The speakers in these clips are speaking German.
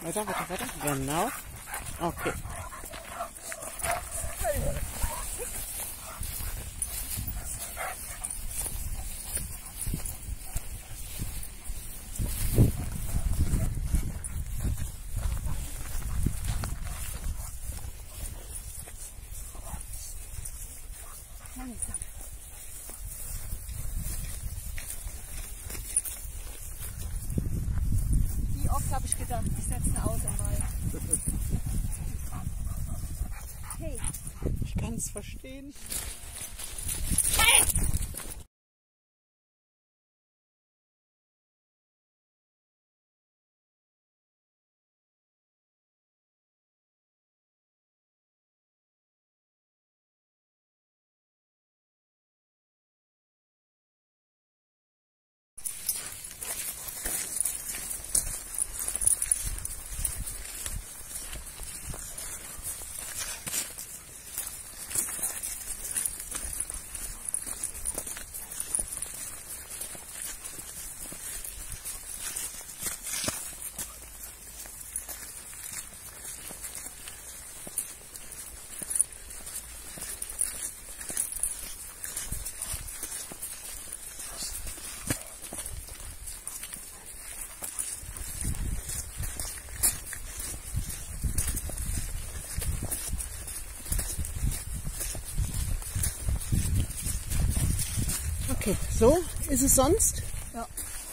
Weiter, weiter, weiter. Genau. Okay. Wie oft habe ich gedacht, ich setze eine aus im Wald. Hey. Ich kann es verstehen. Okay, so ist es sonst. Ja.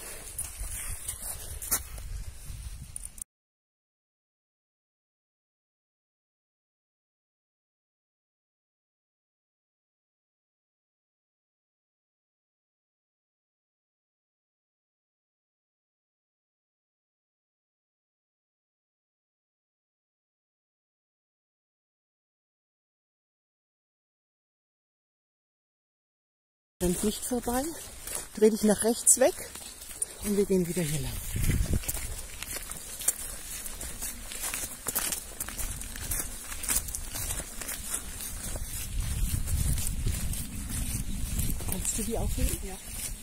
Dann nicht vorbei. Dreh dich nach rechts weg und wir gehen wieder hier lang. Kannst du die aufheben? Ja.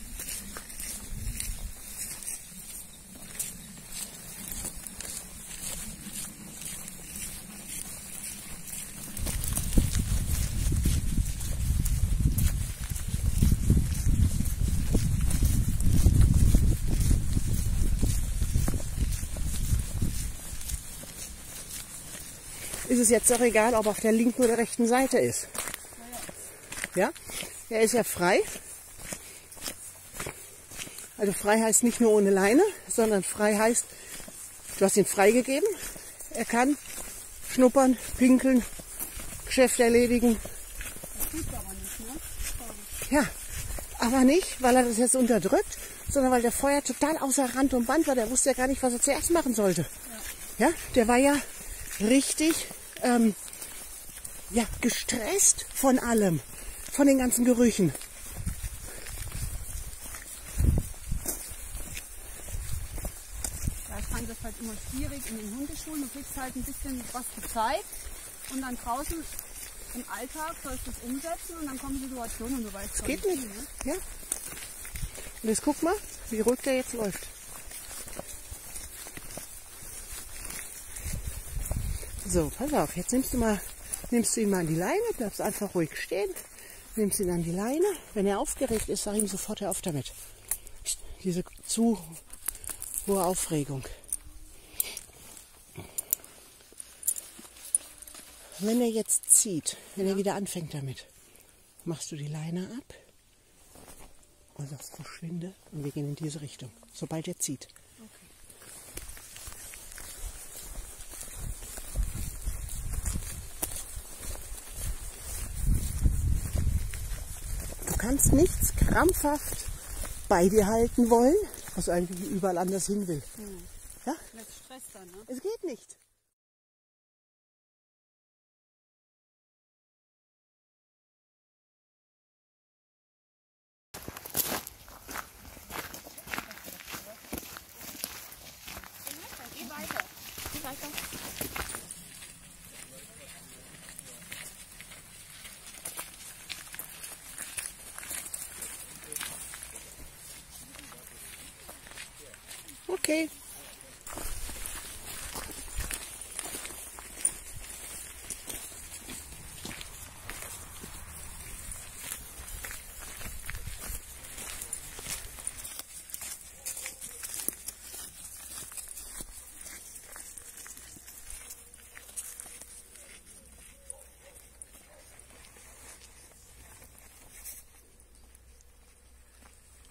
Ist es jetzt auch egal, ob er auf der linken oder rechten Seite ist. Ja? Er ist ja frei. Also frei heißt nicht nur ohne Leine, sondern frei heißt, du hast ihn freigegeben. Er kann schnuppern, pinkeln, Geschäfte erledigen. Das tut aber nicht, ne? Ja, aber nicht, weil er das jetzt unterdrückt, sondern weil der vorher total außer Rand und Band war. Der wusste ja gar nicht, was er zuerst machen sollte. Ja, der war ja richtig ja, gestresst von allem, von den ganzen Gerüchen. Ja, ich fand das halt immer schwierig in den Hundeschulen. Du kriegst halt ein bisschen was gezeigt und dann draußen im Alltag sollst du es umsetzen und dann kommen Situationen und du weißt Das geht nicht. Ja. Und jetzt guck mal, wie ruhig der jetzt läuft. So, pass auf, jetzt nimmst du ihn mal an die Leine, bleibst einfach ruhig stehen, nimmst ihn an die Leine. Wenn er aufgeregt ist, sag ihm sofort, hör auf damit. Diese zu hohe Aufregung. Wenn er jetzt zieht, wenn er wieder anfängt damit, machst du die Leine ab und sagst, verschwinde und wir gehen in diese Richtung, sobald er zieht. Du kannst nichts krampfhaft bei dir halten wollen, was eigentlich überall anders hin will. Ja? Das Stress dann, ne? Es geht nicht. Geh weiter. Geh weiter. Okay.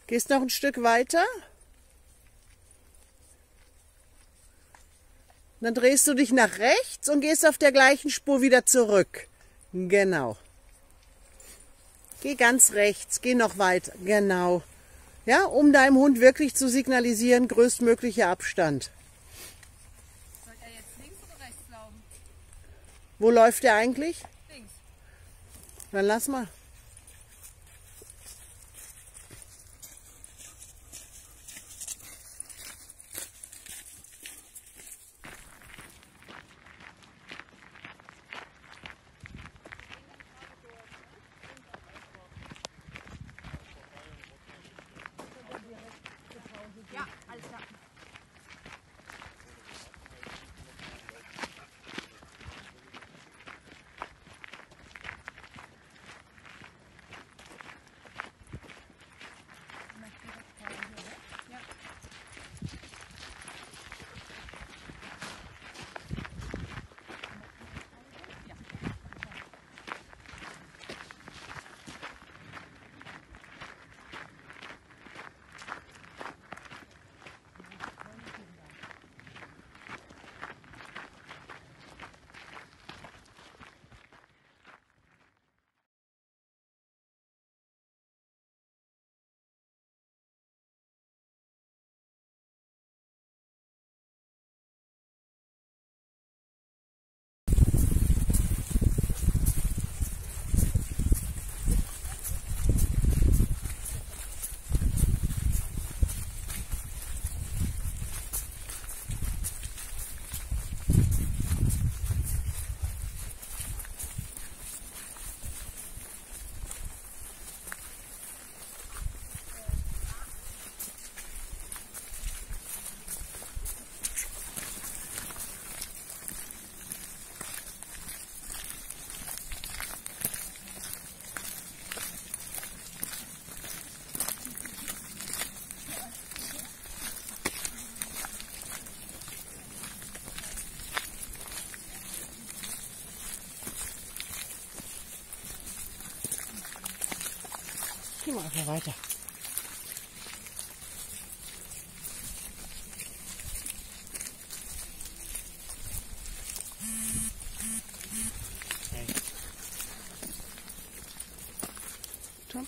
Gehst noch ein Stück weiter. Dann drehst du dich nach rechts und gehst auf der gleichen Spur wieder zurück. Genau. Geh ganz rechts, geh noch weiter. Genau. Ja, um deinem Hund wirklich zu signalisieren, größtmöglicher Abstand. Soll er jetzt links oder rechts laufen? Wo läuft er eigentlich? Links. Dann lass mal. Ja, alles klar. Ja. Geh mal einfach weiter. Tom.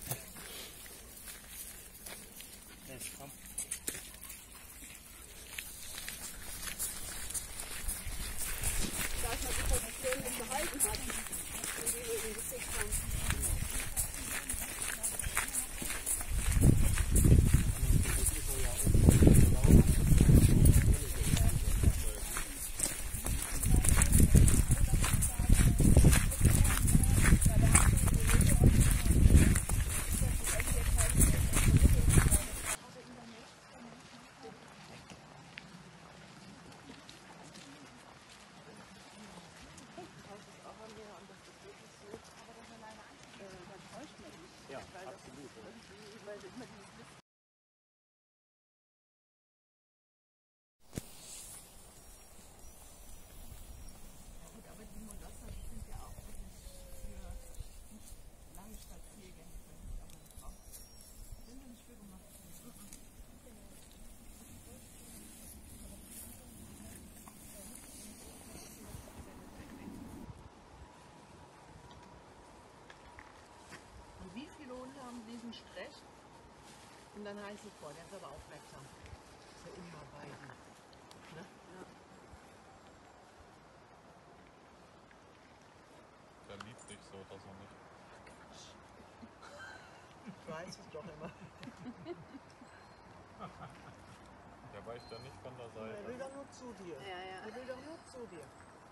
Wie viele Hunde haben diesen Stress? Und dann heißt es, boah, der ist aber aufmerksam. Ist ja immer bei ihm. Ne? Ja. Der liebt dich so, dass er nicht. Ich weiß es doch immer. Der weicht ja nicht von der Er will Seite. doch nur zu dir. Ja, ja. Er will doch nur zu dir.